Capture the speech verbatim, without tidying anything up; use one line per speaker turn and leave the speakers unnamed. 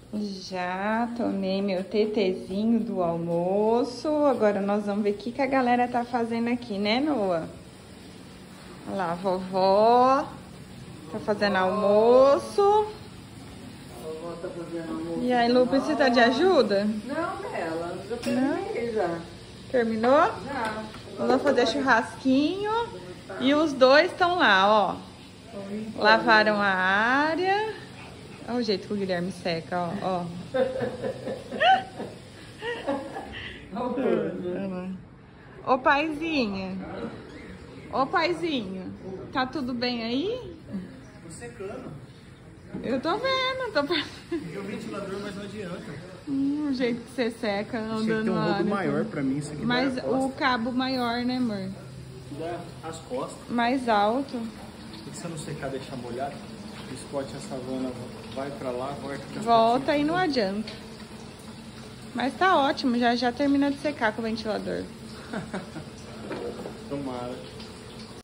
Já tomei meu tetezinho do almoço. Agora nós vamos ver o que, que a galera tá fazendo aqui, né, Noah? Olha lá, a vovó tá fazendo almoço.
A vovó tá fazendo almoço.
E aí, Lu, precisa de ajuda?
Não, ela, já terminei já.
Terminou?
Já.
Vamos fazer churrasquinho. E os dois estão lá, ó. Lavaram a área. Olha o jeito que o Guilherme seca, ó. Ó. Ô, paizinho. Ô, paizinho. Tá tudo bem aí?
Tô secando.
Eu tô vendo. Tô...
Tem o ventilador, mas não adianta.
Hum, o jeito que você seca andando
Tinha que ter um
na
rodo
área.
maior pra mim, isso aqui
Mas
dá
o cabo maior, né, amor?
dá as costas.
Mais alto.
Por que você não secar, deixar molhado? O Scott e a Savana vai pra lá, volta.
Volta e não adianta. Mas tá ótimo, já, já terminou de secar com o ventilador.
Tomara.